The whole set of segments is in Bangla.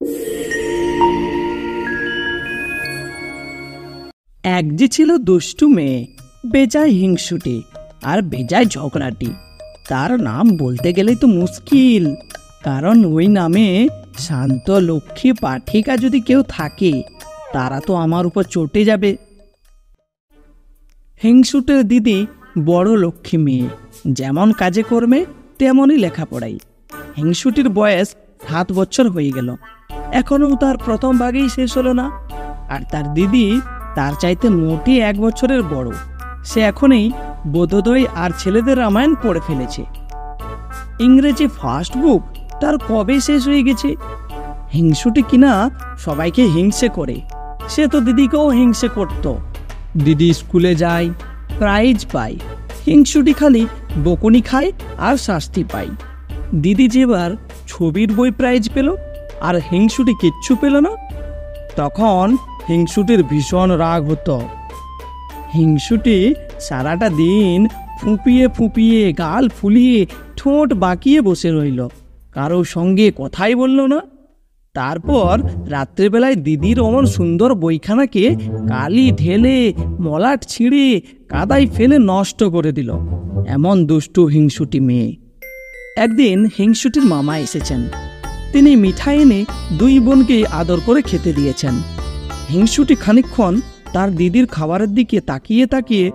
এক যে ছিল দুষ্টু মেয়ে, বেজায় হিংসুটে আর বেজায় ঝগড়াটি। তার নাম বলতে গেলেই তো মুশকিল, কারণ ওই নামে শান্ত লক্ষ্মী পাঠিকা যদি কেউ থাকে তারা তো আমার উপর চটে যাবে। হিংসুটের দিদি বড় লক্ষ্মী মেয়ে, যেমন কাজে কর্মে তেমনই লেখাপড়াই। হিংসুটির বয়স 7 বছর হয়ে গেল, এখনও তার প্রথম ভাগেই শেষ হলো না। আর তার দিদি তার চাইতে মোটে 1 বছরের বড়। সে এখনই বোধোদয় আর ছেলেদের রামায়ণ পড়ে ফেলেছে। ইংরেজি ফার্স্ট বুক তার কবে শেষ হয়ে গেছে। হিংসুটি কিনা সবাইকে হিংসে করে, সে তো দিদিকেও হিংসে করত। দিদি স্কুলে যায়, প্রাইজ পায়, হিংসুটি খালি বকুনি খায় আর শাস্তি পায়। দিদি যেবার ছবির বই প্রাইজ পেল আর হিংসুটি কিচ্ছু পেল না, তখন হিংসুটির ভীষণ রাগ হতো। হিংসুটি সারাটা দিন ফুঁপিয়ে ফুঁপিয়ে, গাল ফুলিয়ে, ঠোঁট বাঁকিয়ে বসে রইল, কারো সঙ্গে কথাই বলল না। তারপর রাত্রেবেলায় দিদির অমন সুন্দর বইখানাকে কালি ঢেলে, মলাট ছিঁড়ে, কাদায় ফেলে নষ্ট করে দিল। এমন দুষ্টু হিংসুটি মেয়ে। একদিন হিংসুটির মামা এসেছেন। তিনি মিঠাই এনে 2 বোনকে আদর করে খেতে দিয়েছেন। হিংসুটি খানিকক্ষণ তার দিদির খাবারের দিকে তাকিয়ে তাকিয়ে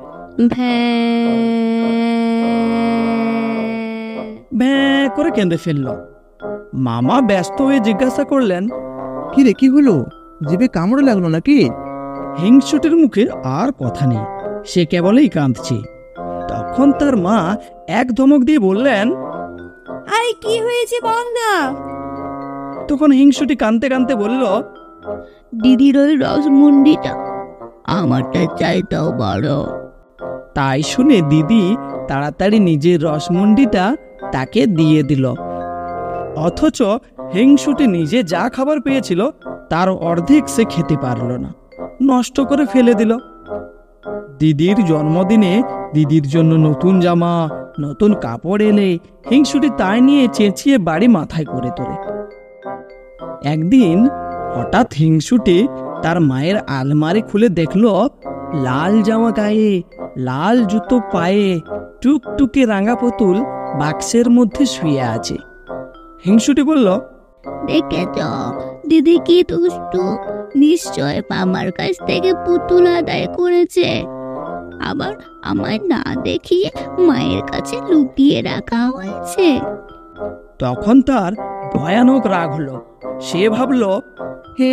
ভ্যাঁ করে কেঁদে ফেলল। মামা ব্যস্ত হয়ে জিজ্ঞাসা করলেন, কি রে, কি হলো? জিভে কামড়ে লাগলো নাকি? হিংসুটির মুখে আর কথা নেই, সে কেবলই কাঁদছে। তখন তার মা এক ধমক দিয়ে বললেন, আরে কি হয়েছে বল না। তখন হিংসুটি কাঁদতে কাঁদতে বলল, দিদির ওই রসমুন্ডিটা আমারটা চাইটাও বড়। তাই শুনে দিদি তাড়াতাড়ি নিজের রসমুন্ডিটা তাকে দিয়ে দিল। অথচ হিংসুটি নিজে যা খাবার পেয়েছিল তার অর্ধেক সে খেতে পারল না, নষ্ট করে ফেলে দিল। দিদির জন্মদিনে দিদির জন্য নতুন জামা, নতুন কাপড় এলে হিংসুটি তাই নিয়ে চেঁচিয়ে বাড়ি মাথায় করে তোলে। একদিন হঠাৎ হিংসুটি তার মায়ের আলমারি খুলে দেখল লাল জামা গায়ে, লাল জুতো পায়ে, টুকটুকে রাঙা পুতুল বাক্সের মধ্যে শুয়ে আছে। হিংসুটি বলল, দেখেছ দিদি কি দুষ্টু, নিশ্চয় মামার কাছ থেকে পুতুল আদায় করেছে, আবার আমায় না দেখিয়ে মায়ের কাছে লুকিয়ে রাখা হয়েছে। তখন তার ভয়ানক রাগ হলো। সে ভাবল, হে,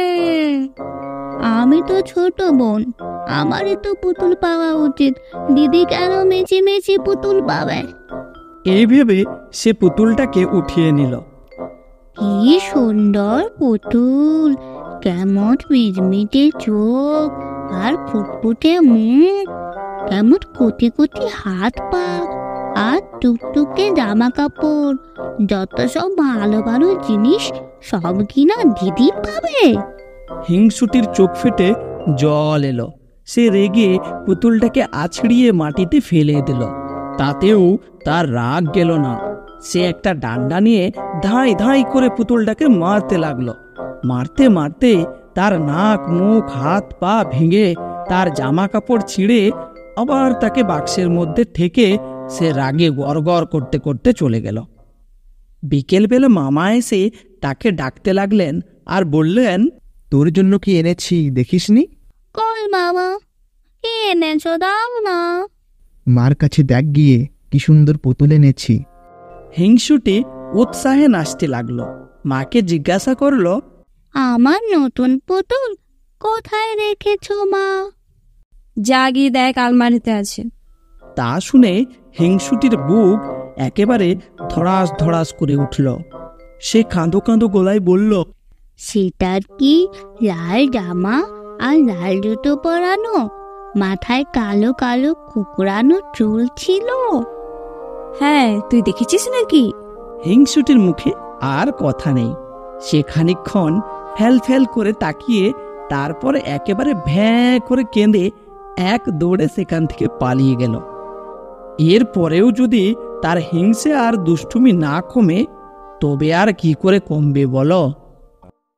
আমি তো ছোট বোন, আমারই তো পুতুল পাওয়া উচিত, দিদি কেন মেচি মেচি পুতুল পাবে? এই ভেবে সে পুতুলটাকে উঠিয়ে নিল। কি সুন্দর পুতুল, কেমন মিটমিটে চোখ আর ফুটফুটে মুখ, কেমন কোটি কোটি হাত পা আর টুকটুকে জামা কাপড়, যত সব ভালো ভালো জিনিস সব কিনা দিদি পাবে। হিংসুটির চোখ ফেটে জল এলো। সে রেগে পুতুলটাকে আছড়িয়ে মাটিতে ফেলে দিল। তাতেও তার রাগ গেল না। সে একটা ডান্ডা নিয়ে ধাই ধাই করে পুতুলটাকে মারতে লাগলো। মারতে মারতে তার নাক, মুখ, হাত পা ভেঙে, তার জামা কাপড় ছিঁড়ে আবার তাকে বাক্সের মধ্যে ঠেকে সে রাগে গড়গড় করতে করতে চলে গেল। বিকেলবেলা মামা এসে তাকে ডাকতে লাগলেন আর বললেন, তোর জন্য কি এনেছি দেখিসনি? কই মামা, কি এনেছো দাও না। মার কাছে দেখ গিয়ে, কি সুন্দর পুতুল এনেছি। হিংসুটি উৎসাহে নাচতে লাগলো। মাকে জিজ্ঞাসা করলো, আমার নতুন পুতুল কোথায় রেখেছো মা? যা গিয়ে দেখ, আলমারিতে আছে। তা শুনে হিংসুটির বুক একেবারে ধড়াস ধড়াস করে উঠল। সে কাঁদো কাঁদো গলায় বলল, সেটার কি লাল জামা আর লাল জুতো পরানো, মাথায় কালো কালো কুকড়ানো চুল ছিল? হ্যাঁ, তুই দেখেছিস নাকি? হিংসুটির মুখে আর কথা নেই। সে খানিকক্ষণ ফ্যাল ফ্যাল করে তাকিয়ে তারপরে একেবারে ভ্যাঁ করে কেঁদে এক দৌড়ে সেখান থেকে পালিয়ে গেল। এর পরেও যদি তার হিংসে আর দুষ্টুমি না কমে, তবে আর কি করে কমবে বলো?